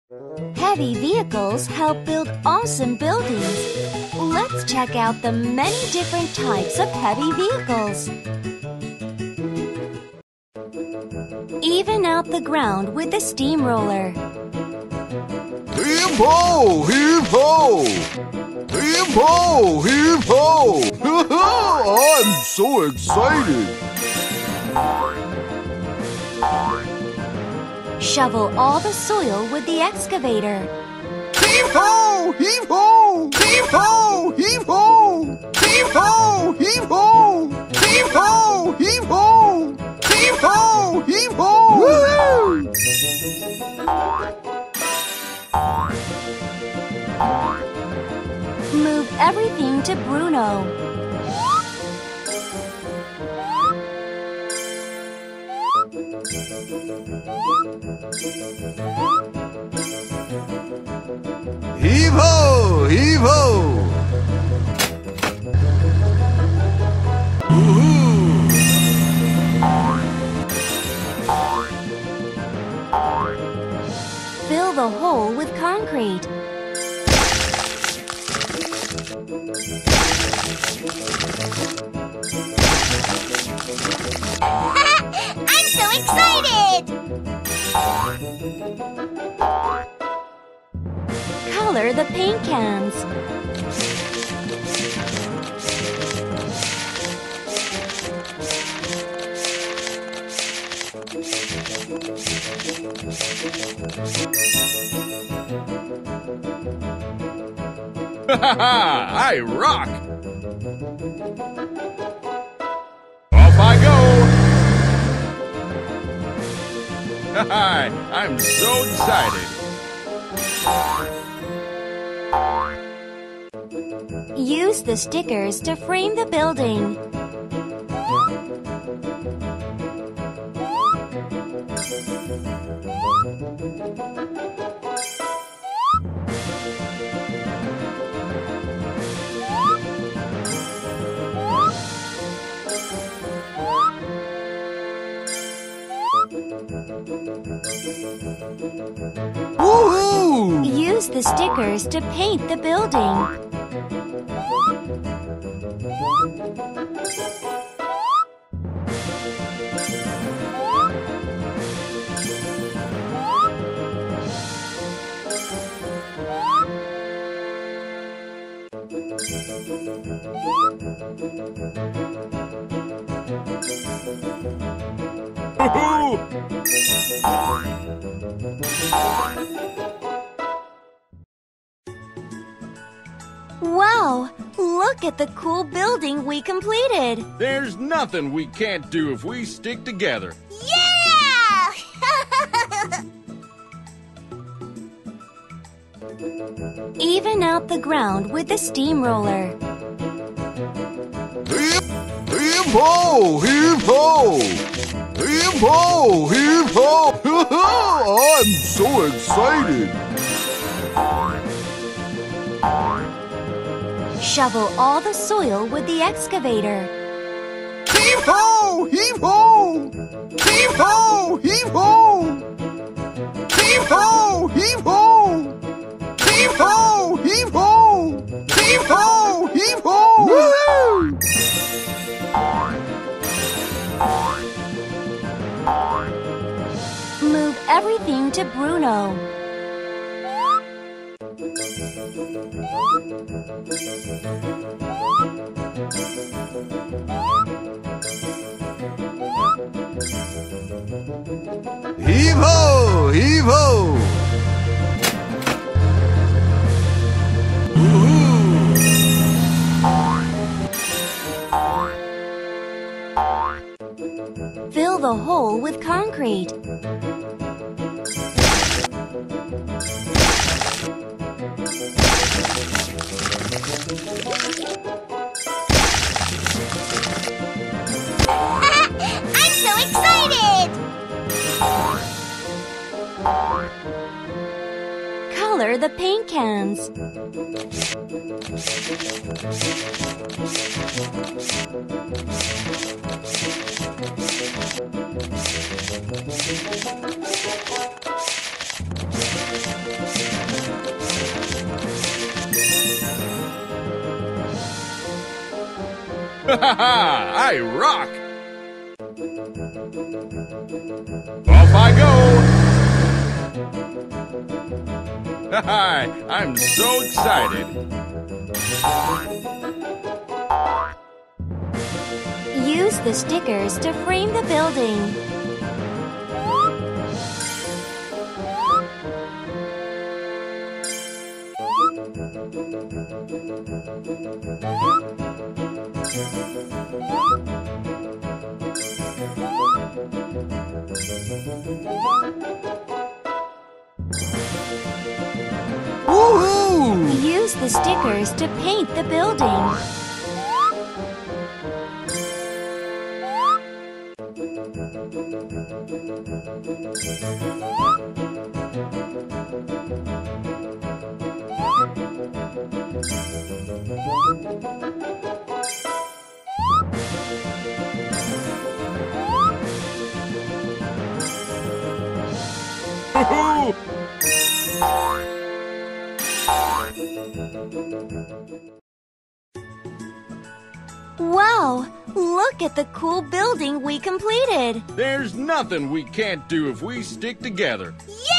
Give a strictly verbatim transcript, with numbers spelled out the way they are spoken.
Heavy vehicles help build awesome buildings. Let's check out the many different types of heavy vehicles. Even out the ground with the steamroller. Heave-ho! Heave-ho! Heave-ho! Heave-ho! I'm so excited! Shovel all the soil with the excavator. Heave-ho! Heave-ho! Heave-ho! Heave-ho! Heave-ho! Heave-ho! Heave-ho! Heave-ho! Heave-ho! Heave-ho! Woo! Move everything to Bruno. Heave-ho! Heave-ho! Woohoo! Fill the hole with concrete. I'm so excited! Color the paint cans. I rock! Off I go! I'm so excited! Use the stickers to frame the building. Woohoo! Use the stickers to paint the building. Wow! Look at the cool building we completed! There's nothing we can't do if we stick together. Yeah! Even out the ground with the steamroller. Heave-ho! Heave-ho! Heave-ho! Heave-ho! I'm so excited! Shovel all the soil with the excavator. Heave-ho! Heave-ho! Heave-ho! Heave-ho! Heave-ho! Heave-ho! Heave-ho! Heave-ho! Heave-ho! Heave-ho! Woo! Move everything to Bruno. Heave-ho! Heave-ho! Fill the hole with concrete. I'm so excited! Color the paint cans. Ha ha! I rock! Off I go! Ha ha! I'm so excited! Use the stickers to frame the building. Woohoo! Use the stickers to paint the building. Woohoo! Wow! Look at the cool building we completed! There's nothing we can't do if we stick together. Yeah!